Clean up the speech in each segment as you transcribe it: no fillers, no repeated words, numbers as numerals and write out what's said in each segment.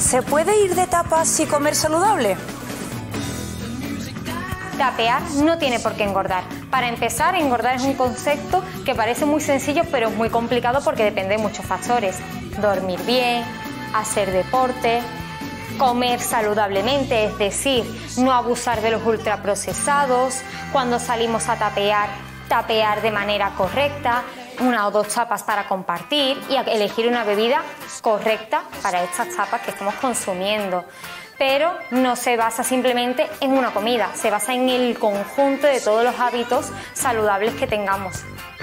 ¿Se puede ir de tapas y comer saludable? Tapear no tiene por qué engordar. Para empezar, engordar es un concepto que parece muy sencillo, pero es muy complicado porque depende de muchos factores. Dormir bien, hacer deporte, comer saludablemente, es decir, no abusar de los ultraprocesados, cuando salimos a tapear, tapear de manera correcta, 1 o 2 tapas para compartir y elegir una bebida correcta para estas tapas que estamos consumiendo. Pero no se basa simplemente en una comida, se basa en el conjunto de todos los hábitos saludables que tengamos.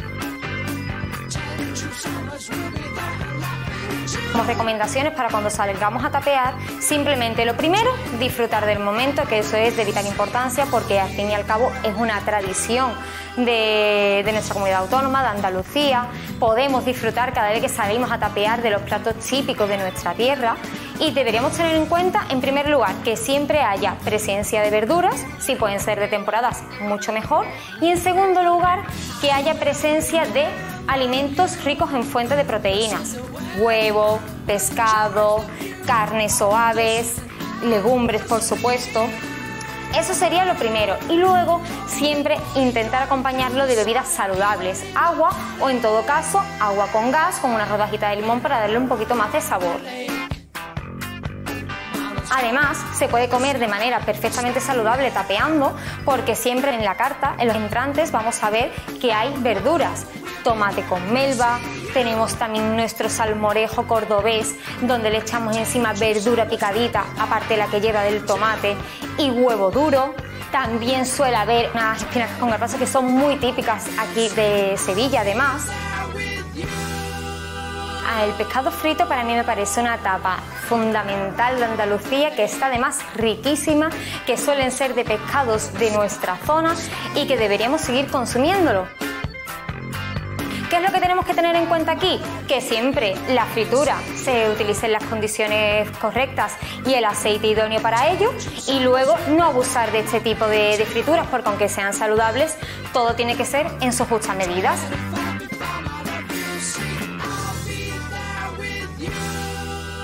Como recomendaciones para cuando salgamos a tapear, simplemente lo primero, disfrutar del momento, que eso es de vital importancia porque al fin y al cabo es una tradición de nuestra comunidad autónoma, de Andalucía. Podemos disfrutar cada vez que salimos a tapear de los platos típicos de nuestra tierra y deberíamos tener en cuenta, en primer lugar, que siempre haya presencia de verduras, si pueden ser de temporadas, mucho mejor, y en segundo lugar, que haya presencia de alimentos ricos en fuentes de proteínas, huevo, pescado, carnes o aves, legumbres por supuesto. Eso sería lo primero y luego siempre intentar acompañarlo de bebidas saludables, agua o en todo caso agua con gas con una rodajita de limón para darle un poquito más de sabor. Además, se puede comer de manera perfectamente saludable tapeando porque siempre en la carta, en los entrantes, vamos a ver que hay verduras. Tomate con melva, tenemos también nuestro salmorejo cordobés donde le echamos encima verdura picadita, aparte de la que lleva del tomate, y huevo duro. También suele haber unas espinacas con garbanzo que son muy típicas aquí de Sevilla además. El pescado frito para mí me parece una tapa fundamental de Andalucía, que está además riquísima, que suelen ser de pescados de nuestra zona y que deberíamos seguir consumiéndolo. ¿Qué es lo que tenemos que tener en cuenta aquí? Que siempre la fritura se utilice en las condiciones correctas y el aceite idóneo para ello, y luego no abusar de este tipo de frituras porque aunque sean saludables, todo tiene que ser en sus justas medidas.